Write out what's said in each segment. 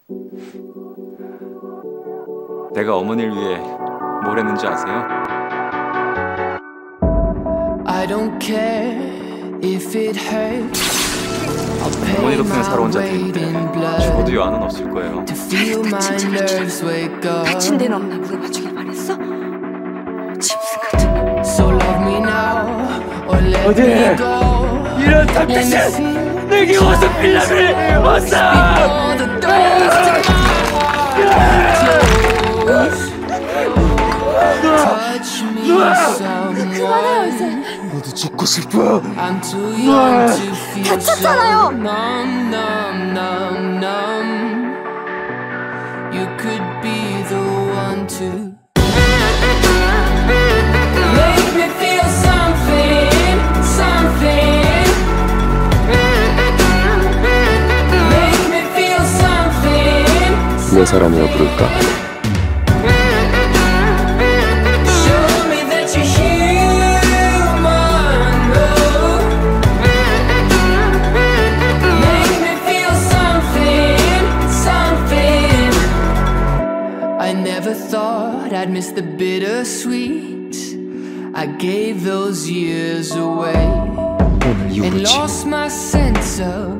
내가 어머니를 위해 뭘 했는지 아세요? I don't care if it hurts. 어머니 덕분에 살아온 자들인데 죽어도 여한은 없을 거예요. 다친 데는 없나 물어봐주길 바랬어? 짐승 같은 놈. 어디 이런 닭대신 내게 와서 빌라를 왔어! 그만해요 이제. 너도 죽고 싶어. 다쳤잖아요. You could be the one to make me feel something, something. Make me feel something. 내 사람이라 부를까? I never thought I'd miss the bittersweet. I gave those years away and lost my sense of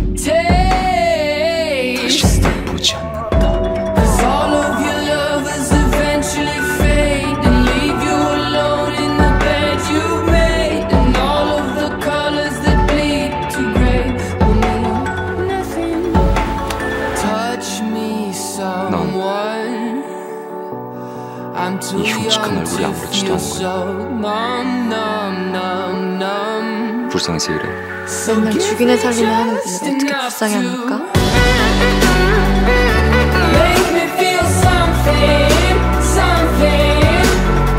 taste. 다시 널 보지 않는다. 'Cause all of your lovers eventually fade and leave you alone in the bed you made, and all of the colors that bleed to gray will mean nothing. Touch me, someone. I'm too young to feel so numb, numb, numb, numb. 불쌍해서 이래. 맨날 죽이네 살리네 하는 분을 어떻게 불쌍히 합니까? Make me feel something, something.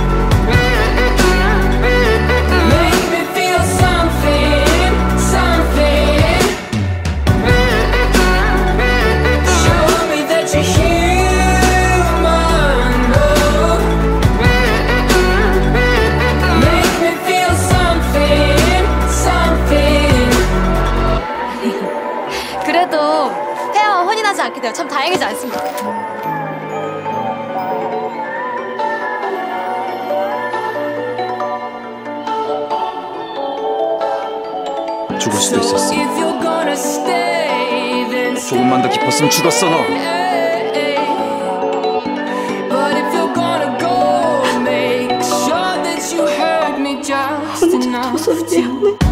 Make me feel something, something. Show me that you're human. Make me feel something, something. 그래도 폐하와 혼인하지 않게 되어 참 다행이지 않습니까? 죽을 수도 있었어. If you're gonna stay, then stay. 조금만 더 깊었으면 죽었어 너. But if you're gonna go, make sure that you heard me just enough. 무섭지 않네.